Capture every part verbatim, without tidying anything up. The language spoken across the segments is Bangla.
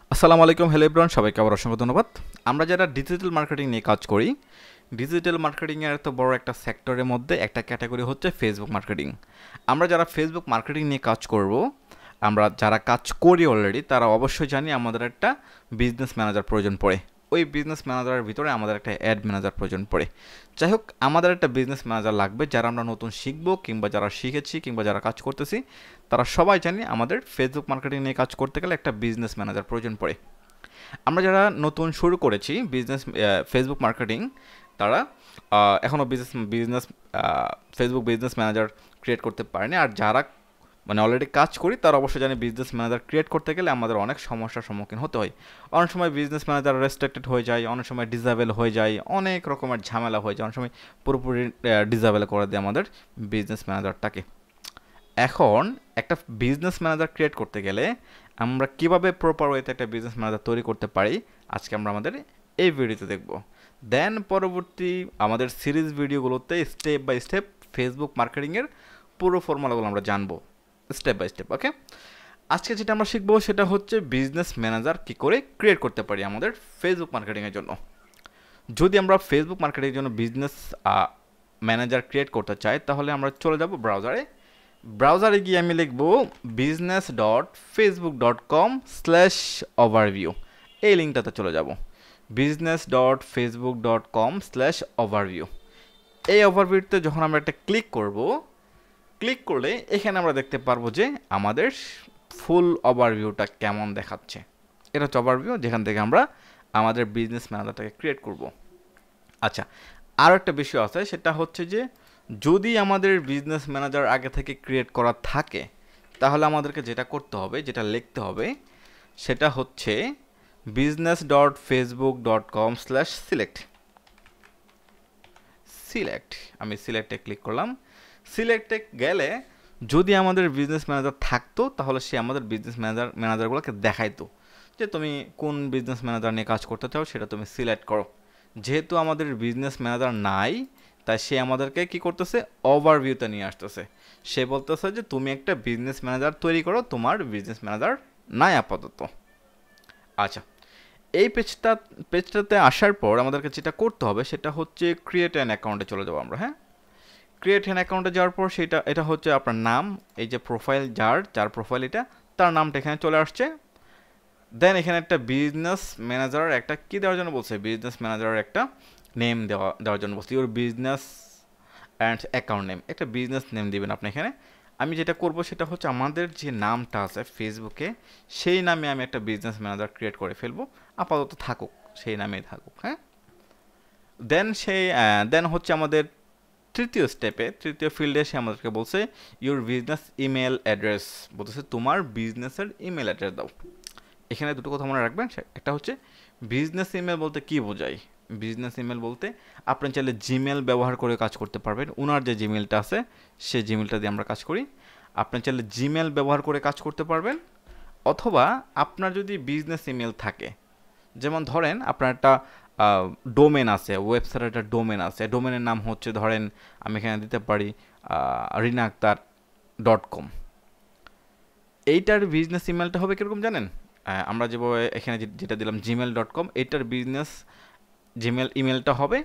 আসসালামু আলাইকুম, হ্যালো এভরিওয়ান, সবাইকে আবার অসংখ্য ধন্যবাদ। আমরা যারা ডিজিটাল মার্কেটিং নিয়ে কাজ করি, ডিজিটাল মার্কেটিংয়ের এত বড় একটা সেক্টরের মধ্যে একটা ক্যাটাগরি হচ্ছে ফেসবুক মার্কেটিং। আমরা যারা ফেসবুক মার্কেটিং নিয়ে কাজ করব, আমরা যারা কাজ করি অলরেডি, তারা অবশ্যই জানি আমাদের একটা বিজনেস ম্যানেজার প্রয়োজন পড়ে। ওই বিজনেস ম্যানেজারের ভিতরে আমাদের একটা অ্যাড ম্যানেজার প্রয়োজন পড়ে। যাই হোক, আমাদের একটা বিজনেস ম্যানেজার লাগবে যারা আমরা নতুন শিখবো, কিংবা যারা শিখেছি, কিংবা যারা কাজ করতেছি, তারা সবাই জানি আমাদের ফেসবুক মার্কেটিং নিয়ে কাজ করতে গেলে একটা বিজনেস ম্যানেজার প্রয়োজন পড়ে। আমরা যারা নতুন শুরু করেছি বিজনেস ফেসবুক মার্কেটিং, তারা এখনও business business Facebook business manager create করতে পারেনি। আর যারা মানে অলরেডি কাজ করি, তারা অবশ্যই জানি বিজনেস ম্যানেজার ক্রিয়েট করতে গেলে আমাদের অনেক সমস্যার সম্মুখীন হতে হয়। অনেক সময় বিজনেস ম্যানেজার রেস্ট্রিক্টেড হয়ে যায়, অনেক সময় ডিসেবল হয়ে যায়, অনেক রকমের ঝামেলা হয়ে যায়, অনেক সময় পুরোপুরি ডিসেবল করে দেয় আমাদের বিজনেস ম্যানেজারটাকে। এখন একটা বিজনেস ম্যানেজার ক্রিয়েট করতে গেলে আমরা কিভাবে প্রপার ওয়েতে একটা বিজনেস ম্যানেজার তৈরি করতে পারি, আজকে আমরা আমাদের এই ভিডিওতে দেখব। দেন পরবর্তী আমাদের সিরিজ ভিডিওগুলোতে স্টেপ বাই স্টেপ ফেসবুক মার্কেটিংয়ের পুরো ফর্মুলাগুলো আমরা জানবো স্টেপ বাই স্টেপ। ওকে, আজকে যেটা আমরা শিখবো সেটা হচ্ছে বিজনেস ম্যানেজার কী করে ক্রিয়েট করতে পারি আমাদের ফেসবুক মার্কেটিংয়ের জন্য। যদি আমরা ফেসবুক মার্কেটিংয়ের জন্য বিজনেস ম্যানেজার ক্রিয়েট করতে চাই, তাহলে আমরা চলে যাব ব্রাউজারে। ব্রাউজারে গিয়ে আমি লিখব business dot Facebook dot com slash overview. এই লিঙ্কটাতে চলে যাব, business dot Facebook dot com slash overview. এই ওভারভিউতে যখন আমরা একটা ক্লিক করব, ক্লিক করলে এখানে আমরা দেখতে পারবো যে আমাদের ফুল ওভারভিউটা কেমন দেখাচ্ছে। এটা হচ্ছে ওভারভিউ, যেখান থেকে আমরা আমাদের বিজনেস ম্যানেজারটাকে ক্রিয়েট করব। আচ্ছা, আর একটা বিষয় আছে, সেটা হচ্ছে যে যদি আমাদের বিজনেস ম্যানেজার আগে থেকে ক্রিয়েট করা থাকে, তাহলে আমাদেরকে যেটা করতে হবে, যেটা লিখতে হবে, সেটা হচ্ছে business dot Facebook dot com slash select select আমি সিলেক্টে ক্লিক করলাম। সিলেক্টে গেলে যদি আমাদের বিজনেস ম্যানেজার থাকতো, তাহলে সে আমাদের বিজনেস ম্যানেজার ম্যানেজারগুলোকে দেখাইতো যে তুমি কোন বিজনেস ম্যানেজার নিয়ে কাজ করতে চাও, সেটা তুমি সিলেক্ট করো। যেহেতু আমাদের বিজনেস ম্যানেজার নাই, তাই সে আমাদেরকে কি করতেছে, ওভারভিউতে নিয়ে আসতেছে। সে বলতেছে যে তুমি একটা বিজনেস ম্যানেজার তৈরি করো, তোমার বিজনেস ম্যানেজার নাই আপাতত। আচ্ছা, এই পেজটা পেজটাতে আসার পর আমাদেরকে যেটা করতে হবে সেটা হচ্ছে ক্রিয়েট অ্যান অ্যাকাউন্টে চলে যাবো আমরা। হ্যাঁ, ক্রিয়েট অ্যান অ্যাকাউন্টে যাওয়ার পর সেটা এটা হচ্ছে আপনার নাম, এই যে প্রোফাইল, যার যার প্রোফাইল এটা, তার নামটা এখানে চলে আসছে। দেন এখানে একটা বিজনেস ম্যানেজারের একটা কী দেওয়ার জন্য বলছে, বিজনেস ম্যানেজারের একটা নেম দেওয়া দেওয়ার জন্য বলছে, your business and account name, একটা বিজনেস নেম দিবেন আপনি এখানে। আমি যেটা করব সেটা হচ্ছে আমাদের যে নামটা আছে ফেসবুকে, সেই নামে আমি একটা বিজনেস ম্যানেজার ক্রিয়েট করে ফেলবো। আপাতত থাকুক, সেই নামেই থাকুক। হ্যাঁ, দেন সেই দেন হচ্ছে আমাদের তৃতীয় স্টেপে, তৃতীয় ফিল্ডে সে আমাদেরকে বলছে ইউর বিজনেস ইমেল অ্যাড্রেস, বলতেছে তোমার বিজনেসের ইমেল অ্যাড্রেস দাও। এখানে দুটো কথা মনে রাখবেন, একটা হচ্ছে বিজনেস ইমেল বলতে কী বোঝায়। বিজনেস ইমেল বলতে আপনি চাইলে জিমেল ব্যবহার করে কাজ করতে পারবেন। ওনার যে জিমেলটা আছে সেই জিমেলটা দিয়ে আমরা কাজ করি। আপনি চাইলে জিমেল ব্যবহার করে কাজ করতে পারবেন, অথবা আপনার যদি বিজনেস ইমেল থাকে, যেমন ধরেন আপনার একটা ডোমেন আছে, ওয়েবসাইটের একটা ডোমেন আছে, ডোমেনের নাম হচ্ছে, ধরেন আমি এখানে দিতে পারি রিনা আক্তার ডট কম। এইটার বিজনেস ইমেলটা হবে কীরকম জানেন, আমরা যেভাবে এখানে যেটা দিলাম জিমেল ডট কম, এইটার বিজনেস জিমেল ইমেলটা হবে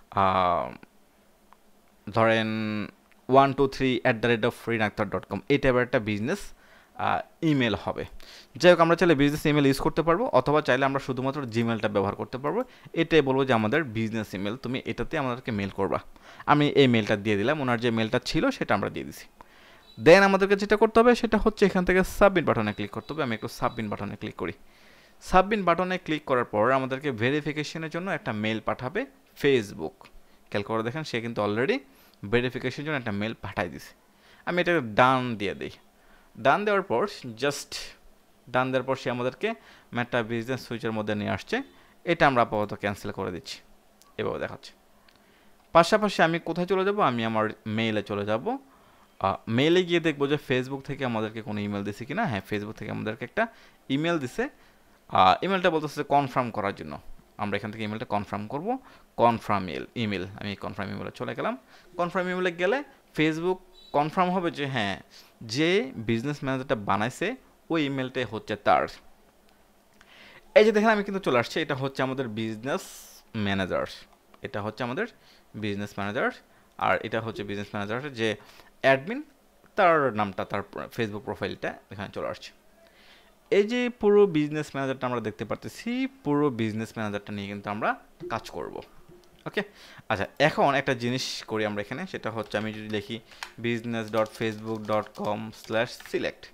ধরেন one two three at the rate of Rina Akter dot com, এই টাইপের একটা বিজনেস ইমেল হবে। যাই হোক, আমরা চাইলে বিজনেস ইমেল ইউজ করতে পারবো, অথবা চাইলে আমরা শুধুমাত্র জিমেলটা ব্যবহার করতে পারবো। এটাই বলবো যে আমাদের বিজনেস ইমেল, তুমি এটাতে আমাদেরকে মেল করবা। আমি এই মেলটা দিয়ে দিলাম, ওনার যে মেলটা ছিল সেটা আমরা দিয়ে দিছি। দেন আমাদেরকে যেটা করতে হবে সেটা হচ্ছে এখান থেকে সাবমিট বাটনে ক্লিক করতে হবে। আমি একটু সাবমিট বাটনে ক্লিক করি। সাবমিট বাটনে ক্লিক করার পর আমাদেরকে ভেরিফিকেশনের জন্য একটা মেল পাঠাবে ফেসবুক। খেয়াল করে দেখেন, সে কিন্তু অলরেডি ভেরিফিকেশনের জন্য একটা মেল পাঠাই দিছে। আমি এটা ডান দিয়ে দিই। ডান দেওয়ার পর জাস্ট ডান দেওয়ার পর সে আমাদেরকে মেটা বিজনেস সুইচের মধ্যে নিয়ে আসছে। এটা আমরা আপাতত ক্যান্সেল করে দিচ্ছি, এভাবে দেখাচ্ছে। পাশাপাশি আমি কোথায় চলে যাব, আমি আমার মেইলে চলে যাব। মেইলে গিয়ে দেখবো যে ফেসবুক থেকে আমাদেরকে কোনো ইমেল দিছে কিনা। হ্যাঁ, ফেসবুক থেকে আমাদেরকে একটা ইমেল দিছে। ইমেলটা বলতেছে কনফার্ম করার জন্য। আমরা এখান থেকে ইমেলটা কনফার্ম করব। কনফার্ম ইমেল ইমেল আমি কনফার্ম ইমেলে চলে গেলাম। কনফার্ম ইমেলে গেলে ফেসবুক কনফার্ম হবে যে হ্যাঁ, যে বিজনেস ম্যানেজারটা বানাইছে ওই ইমেলটাই হচ্ছে তার। এই যে দেখেন আমি কিন্তু চলে আসছে, এটা হচ্ছে আমাদের বিজনেস ম্যানেজার, এটা হচ্ছে আমাদের বিজনেস ম্যানেজার, আর এটা হচ্ছে বিজনেস ম্যানেজার যে অ্যাডমিন, তার নামটা, তার ফেসবুক প্রোফাইলটা এখানে চলে আসছে। এই যে পুরো বিজনেস ম্যানেজারটা আমরা দেখতে পারতেছি, পুরো বিজনেস ম্যানেজারটা নিয়ে কিন্তু আমরা কাজ করব। ওকে, আচ্ছা এখন একটা জিনিস করি আমরা এখানে, সেটা হচ্ছে আমি যদি লিখি business dot Facebook dot com slash select,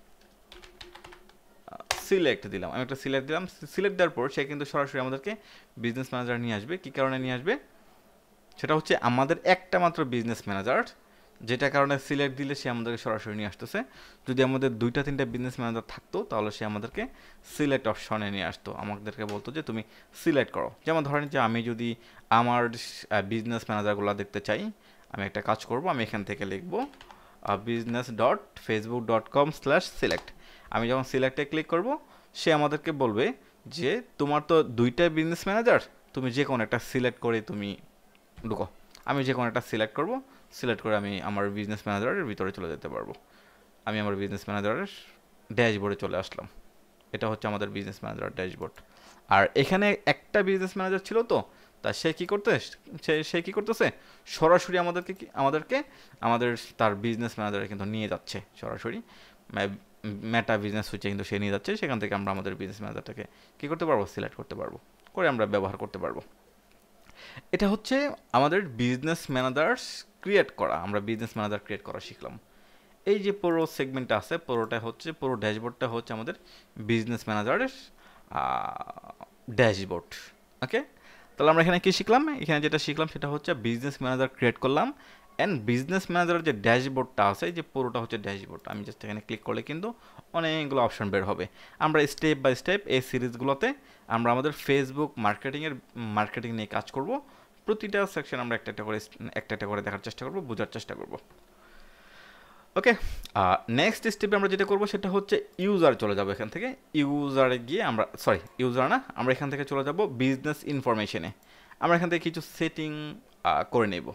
select দিলাম, আমি একটা সিলেক্ট দিলাম। সিলেক্ট দেওয়ার পর সে কিন্তু সরাসরি আমাদেরকে বিজনেস ম্যানেজার নিয়ে আসবে। কী কারণে নিয়ে আসবে? সেটা হচ্ছে আমাদের একটা মাত্র বিজনেস ম্যানেজার, যেটা কারণে সিলেক্ট দিলে সে আমাদেরকে সরাসরি নিয়ে আসতেছে। যদি আমাদের দুইটা তিনটা বিজনেস ম্যানেজার থাকতো তাহলে সে আমাদেরকে সিলেক্ট অপশনে নিয়ে আসতো, আমাদেরকে বলতো যে তুমি সিলেক্ট করো। যেমন ধরেন যে আমি যদি আমার বিজনেস ম্যানেজারগুলো দেখতে চাই, আমি একটা কাজ করব, আমি এখান থেকে লিখব business dot Facebook dot com slash select. আমি যখন সিলেক্টে ক্লিক করব, সে আমাদেরকে বলবে যে তোমার তো দুইটা বিজনেস ম্যানেজার, তুমি যে কোনো একটা সিলেক্ট করে তুমি ঢুকো। আমি যে কোনো একটা সিলেক্ট করব, সিলেক্ট করে আমি আমার বিজনেস ম্যানেজারের ভিতরে চলে যেতে পারবো। আমি আমার বিজনেস ম্যানেজারের ড্যাশবোর্ডে চলে আসলাম। এটা হচ্ছে আমাদের বিজনেস ম্যানেজার ড্যাশবোর্ড। আর এখানে একটা বিজনেস ম্যানেজার ছিল, তো তা সে কী করতে সে সে কী করতেছে, সরাসরি আমাদেরকে আমাদেরকে আমাদের তার বিজনেস ম্যানেজারে কিন্তু নিয়ে যাচ্ছে, সরাসরি মেটা বিজনেস সুইচে কিন্তু সে নিয়ে যাচ্ছে। সেখান থেকে আমরা আমাদের বিজনেস ম্যানেজারটাকে কী করতে পারবো, সিলেক্ট করতে পারবো, করে আমরা ব্যবহার করতে পারবো। এটা হচ্ছে আমাদের বিজনেস ম্যানেজার ক্রিয়েট করা, আমরা বিজনেস ম্যানেজার ক্রিয়েট করা শিখলাম। এই যে পুরো সেগমেন্টটা আছে, পুরোটা হচ্ছে, পুরো ড্যাশবোর্ডটা হচ্ছে আমাদের বিজনেস ম্যানেজারের ড্যাশবোর্ড। ওকে, তাহলে আমরা এখানে কী শিখলাম? এখানে যেটা শিখলাম সেটা হচ্ছে বিজনেস ম্যানেজার ক্রিয়েট করলাম, অ্যান্ড বিজনেস ম্যানেজারের যে ড্যাশবোর্ডটা আছে, যে পুরোটা হচ্ছে ড্যাশবোর্ড। আমি জাস্ট এখানে ক্লিক করলে কিন্তু অনেকগুলো অপশন বের হবে। আমরা স্টেপ বাই স্টেপ এই সিরিজগুলোতে আমরা আমাদের ফেসবুক মার্কেটিংয়ের মার্কেটিং নিয়ে কাজ করব। প্রতিটা সেকশন আমরা একটা একটা করে একটা একটা করে দেখার চেষ্টা করব, বোঝার চেষ্টা করব। ওকে, নেক্সট স্টেপে আমরা যেটা করব সেটা হচ্ছে ইউজার চলে যাব। এখান থেকে ইউজারে গিয়ে আমরা, সরি ইউজার না, আমরা এখান থেকে চলে যাব বিজনেস ইনফরমেশনে। আমরা এখান থেকে কিছু সেটিং করে নেব।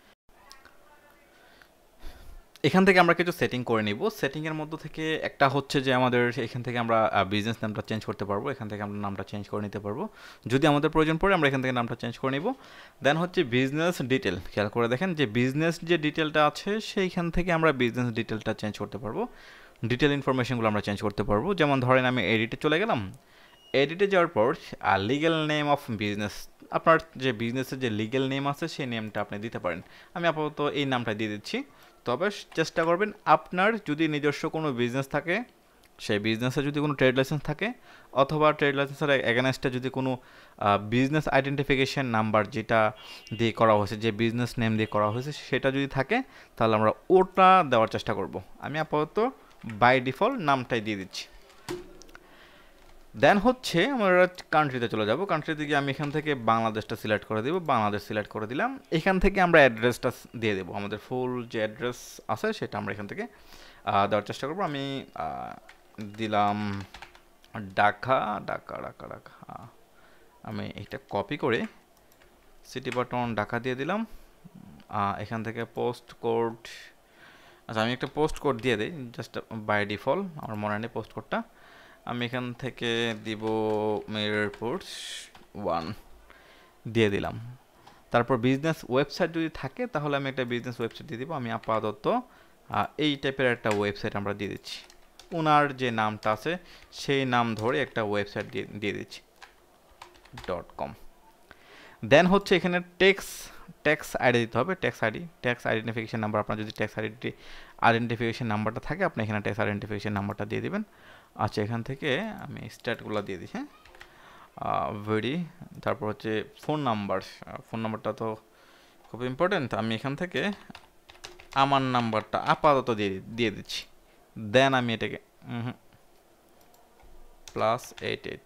এখান থেকে আমরা কিছু সেটিং করে নিব। সেটিংয়ের মধ্যে থেকে একটা হচ্ছে যে আমাদের এখান থেকে আমরা বিজনেস নামটা চেঞ্জ করতে পারবো, এখান থেকে আমরা নামটা চেঞ্জ করে নিতে পারবো যদি আমাদের প্রয়োজন পড়ে। আমরা এখান থেকে নামটা চেঞ্জ করে নিব। দেন হচ্ছে বিজনেস ডিটেল, খেয়াল করে দেখেন যে বিজনেস যে ডিটেলটা আছে সেইখান থেকে আমরা বিজনেস ডিটেলটা চেঞ্জ করতে পারবো, ডিটেল ইনফরমেশনগুলো আমরা চেঞ্জ করতে পারবো। যেমন ধরেন আমি এডিটে চলে গেলাম, এডিটে যাওয়ার পর লিগ্যাল নেম অফ বিজনেস, আপনার যে বিজনেসের যে লিগ্যাল নেম আছে সেই নেমটা আপনি দিতে পারেন। আমি আপাতত এই নামটা দিয়ে দিচ্ছি। তবে চেষ্টা করবেন আপনার যদি নিজস্ব কোনো বিজনেস থাকে, সেই বিজনেসে যদি কোনো ট্রেড লাইসেন্স থাকে, অথবা ট্রেড লাইসেন্সের এগেনস্টে যদি কোনো বিজনেস আইডেন্টিফিকেশন নাম্বার যেটা দিয়ে করা হয়েছে, যে বিজনেস নেম দিয়ে করা হয়েছে সেটা যদি থাকে, তাহলে আমরা ওটা দেওয়ার চেষ্টা করব। আমি আপাতত বাই ডিফল্ট নামটাই দিয়ে দিচ্ছি। দেন হচ্ছে আমরা কান্ট্রিতে চলে যাব। কান্ট্রিতে গিয়ে আমি এখান থেকে বাংলাদেশটা সিলেক্ট করে দেবো, বাংলাদেশ সিলেক্ট করে দিলাম। এখান থেকে আমরা অ্যাড্রেসটা দিয়ে দেবো, আমাদের ফুল যে অ্যাড্রেস আছে সেটা আমরা এখান থেকে দেওয়ার চেষ্টা করবো। আমি দিলাম ঢাকা ঢাকা ঢাকা ঢাকা আমি এটা কপি করে সিটি বাটন ঢাকা দিয়ে দিলাম। এখান থেকে পোস্ট কোড, আচ্ছা আমি একটা পোস্ট কোড দিয়ে দিই জাস্ট বাই ডিফল্ট, আমার মনে নেই পোস্ট কোডটা। আমি এখান থেকে দিব মিরপুর ওয়ান দিয়ে দিলাম। তারপর বিজনেস ওয়েবসাইট যদি থাকে তাহলে আমি একটা বিজনেস ওয়েবসাইট দিয়ে দিব। আমি আপাতত এই টাইপের একটা ওয়েবসাইট আমরা দিয়ে দিচ্ছি, ওনার যে নামটা আছে সেই নাম ধরে একটা ওয়েবসাইট দিয়ে দিয়ে দিচ্ছি ডট কম। দেন হচ্ছে এখানে ট্যাক্স ট্যাক্স আইডি দিতে হবে, tax ID, tax identification number. আপনার যদি ট্যাক্স আইডেন্টি আইডেন্টিফিকেশন নাম্বারটা থাকে আপনি এখানে ট্যাক্স আইডেন্টিফিকেশন নাম্বারটা দিয়ে দেবেন। আচ্ছা এখান থেকে আমি স্ট্যাটগুলো দিয়ে দিই, হ্যাঁ ভেরি, তারপর হচ্ছে ফোন নাম্বার, ফোন নাম্বারটা তো খুব ইম্পর্টেন্ট। আমি এখান থেকে আমার নাম্বারটা আপাতত দিয়ে দিয়ে দিচ্ছি। দেন আমি এটাকে প্লাস এইট এইট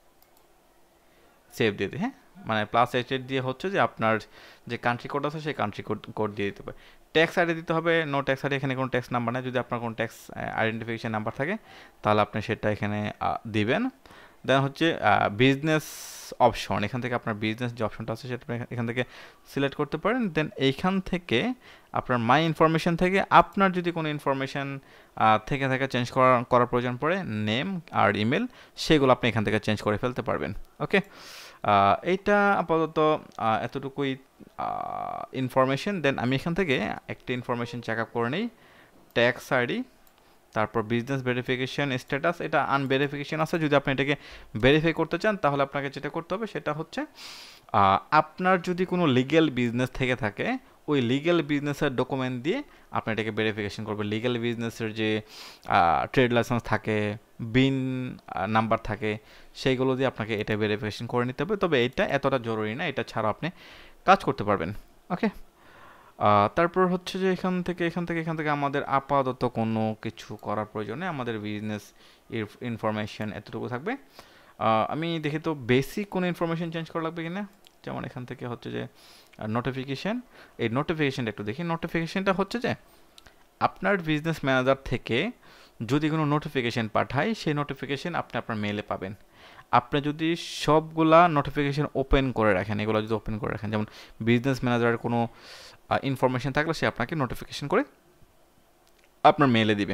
সেভ দিয়ে দিই, হ্যাঁ মানে প্লাস এইট এইট দিয়ে হচ্ছে যে আপনার যে কান্ট্রি কোড আছে সেই কান্ট্রি কোড কোড দিয়ে দিতে হবে। ট্যাক্স আইডি দিতে হবে, নো ট্যাক্স আইডি, এখানে কোনো ট্যাক্স নাম্বার নেই। যদি আপনার কোনো ট্যাক্স আইডেন্টিফিকেশন নাম্বার থাকে তাহলে আপনি সেটা এখানে দিবেন। দেন হচ্ছে বিজনেস অপশন, এখান থেকে আপনার বিজনেস যে অপশনটা আছে সেটা এখান থেকে সিলেক্ট করতে পারেন। দেন এইখান থেকে আপনার মাই ইনফরমেশন থেকে আপনার যদি কোনো ইনফরমেশান থেকে থেকে চেঞ্জ করা করার প্রয়োজন পড়ে, নেম আর ইমেল, সেগুলো আপনি এখান থেকে চেঞ্জ করে ফেলতে পারবেন। ওকে, এইটা আপাতত এতটুকুই ইনফরমেশন। দেন আমি এখান থেকে একটা ইনফরমেশন চেক আপ করে নিই, ট্যাক্স আইডি, তারপর বিজনেস ভেরিফিকেশন স্ট্যাটাস, এটা আনভেরিফিকেশন আছে। যদি আপনি এটাকে ভেরিফাই করতে চান তাহলে আপনাকে যেটা করতে হবে সেটা হচ্ছে আপনার যদি কোনো লিগ্যাল বিজনেস থেকে থাকে ওই লিগ্যাল বিজনেসের ডকুমেন্ট দিয়ে আপনি এটাকে ভেরিফিকেশন করবেন। লিগ্যাল বিজনেসের যে ট্রেড লাইসেন্স থাকে, বিন নাম্বার থাকে, সেইগুলো দিয়ে আপনাকে এটা ভেরিফিকেশন করে নিতে হবে। তবে এটা এতটা জরুরি না, এটা ছাড়া আপনি কাজ করতে পারবেন। ওকে, তারপর হচ্ছে যে এখান থেকে এখান থেকে এখান থেকে আমাদের আপাতত কোনো কিছু করার প্রয়োজনে আমাদের বিজনেস ইনফরমেশন এতটুকু থাকবে। আমি দেখি তো বেসিক কোনো ইনফরমেশন চেঞ্জ করা লাগবে কিনা। যেমন এখান থেকে হচ্ছে যে নোটিফিকেশান, এই নোটিফিকেশানটা একটু দেখি। নোটিফিকেশানটা হচ্ছে যে আপনার বিজনেস ম্যানেজার থেকে যদি কোনো নোটিফিকেশান পাঠায় সেই নোটিফিকেশান আপনি আপনার মেলে পাবেন। আপনি যদি সবগুলা নোটিফিকেশান ওপেন করে রাখেন, এগুলো যদি ওপেন করে রাখেন, যেমন বিজনেস ম্যানেজারের কোনো ইনফরমেশান থাকলে সে আপনাকে নোটিফিকেশান করে আপনার মেলে দিবে।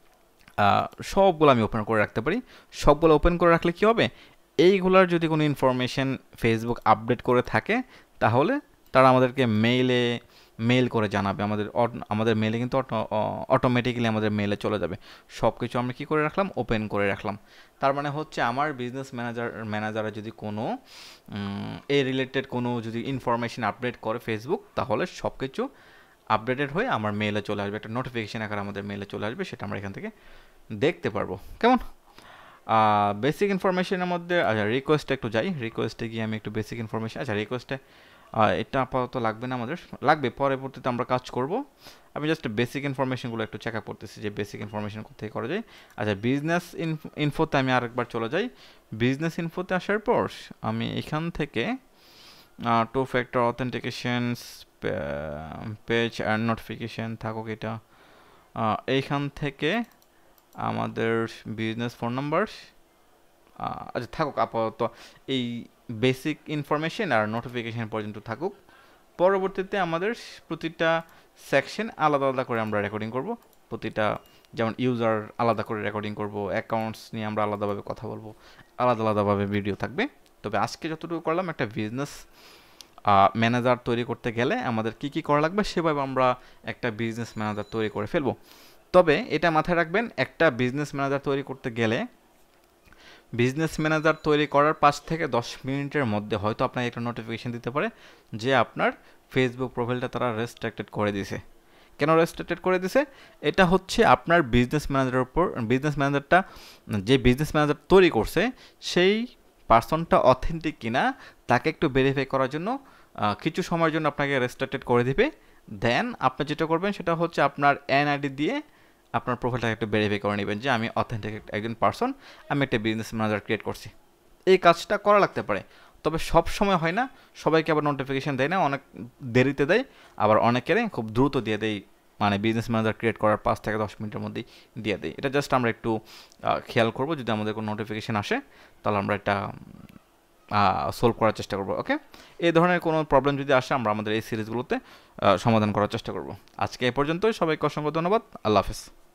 সবগুলো আমি ওপেন করে রাখতে পারি। সবগুলো ওপেন করে রাখলে কী হবে, এইগুলার যদি কোনো ইনফরমেশান ফেসবুক আপডেট করে থাকে তাহলে তারা আমাদেরকে মেইলে মেইল করে জানাবে। আমাদের আমাদের মেলে কিন্তু অটোমেটিক্যালি আমাদের মেলে চলে যাবে। সব কিছু আমরা কী করে রাখলাম, ওপেন করে রাখলাম। তার মানে হচ্ছে আমার বিজনেস ম্যানেজার ম্যানেজারে যদি কোনো এই রিলেটেড কোনো যদি ইনফরমেশান আপডেট করে ফেসবুক, তাহলে সব কিছু আপডেটেড হয়ে আমার মেলে চলে আসবে, একটা নোটিফিকেশান আকারে আমাদের মেলে চলে আসবে, সেটা আমরা এখান থেকে দেখতে পারবো। কেমন বেসিক ইনফরমেশনের মধ্যে আচ্ছা রিকোয়েস্টে একটু যাই। রিকোয়েস্টে গিয়ে আমি একটু বেসিক ইনফরমেশান, আচ্ছা রিকোয়েস্টে এটা আপাতত লাগবে না, আমাদের লাগবে পরবর্তীতে আমরা কাজ করব। আমি জাস্ট বেসিক ইনফরমেশনগুলো একটু চেক আপ করতেছি যে বেসিক ইনফরমেশন কোথায় করা যায়। আচ্ছা বিজনেস ইনফোতে আমি আরেকবার চলে যাই। বিজনেস ইনফোতে আসার পর আমি এখান থেকে two factor authentication page and notification থাকুক, এটা এইখান থেকে আমাদের বিজনেস ফোন নাম্বার আচ্ছা থাকুক আপাতত, এই বেসিক ইনফরমেশন আর নোটিফিকেশান পর্যন্ত থাকুক। পরবর্তীতে আমাদের প্রতিটা সেকশন আলাদা আলাদা করে আমরা রেকর্ডিং করব। প্রতিটা যেমন ইউজার আলাদা করে রেকর্ডিং করব, অ্যাকাউন্টস নিয়ে আমরা আলাদাভাবে কথা বলবো, আলাদা আলাদাভাবে ভিডিও থাকবে। তবে আজকে যতটুকু করলাম, একটা বিজনেস ম্যানেজার তৈরি করতে গেলে আমাদের কি কি করা লাগবে সেভাবে আমরা একটা বিজনেস ম্যানেজার তৈরি করে ফেলবো। তবে এটা মাথায় রাখবেন, একটা বিজনেস ম্যানেজার তৈরি করতে গেলে বিজনেস ম্যানেজার তৈরি করার পাঁচ থেকে দশ মিনিটের মধ্যে হয়তো আপনাকে একটা নোটিফিকেশান দিতে পারে যে আপনার ফেসবুক প্রোফাইলটা তারা রেস্ট্রিক্টেড করে দিছে। কেন রেস্ট্রিক্টেড করে দিছে? এটা হচ্ছে আপনার বিজনেস ম্যানেজারের উপর, বিজনেস ম্যানেজারটা যে বিজনেস ম্যানেজার তৈরি করছে সেই পার্সনটা অথেন্টিক কিনা তাকে একটু ভেরিফাই করার জন্য কিছু সময়ের জন্য আপনাকে রেস্ট্রিক্টেড করে দিবে। দেন আপনি যেটা করবেন সেটা হচ্ছে আপনার এনআইডি দিয়ে আপনার প্রোফাইলটাকে একটু ভেরিফাই করে নেবেন যে আমি অথেন্টিক একজন পার্সন, আমি একটা বিজনেস ম্যানেজার ক্রিয়েট করছি। এই কাজটা করা লাগতে পারে, তবে সব সময় হয় না। সবাইকে আবার নোটিফিকেশান দেয় না, অনেক দেরিতে দেয়, আবার অনেকেরই খুব দ্রুত দিয়ে দেয়, মানে বিজনেস ম্যানেজার ক্রিয়েট করার পাঁচ থেকে দশ মিনিটের মধ্যেই দিয়ে দেয়। এটা জাস্ট আমরা একটু খেয়াল করবো, যদি আমাদের কোনো নোটিফিকেশান আসে তাহলে আমরা এটা সলভ করার চেষ্টা করবো। ওকে, এই ধরনের কোনো প্রবলেম যদি আসে আমরা আমাদের এই সিরিজগুলোতে সমাধান করার চেষ্টা করব। আজকে এ পর্যন্তই, সবাইকে অসংখ্য ধন্যবাদ। আল্লাহ হাফেজ।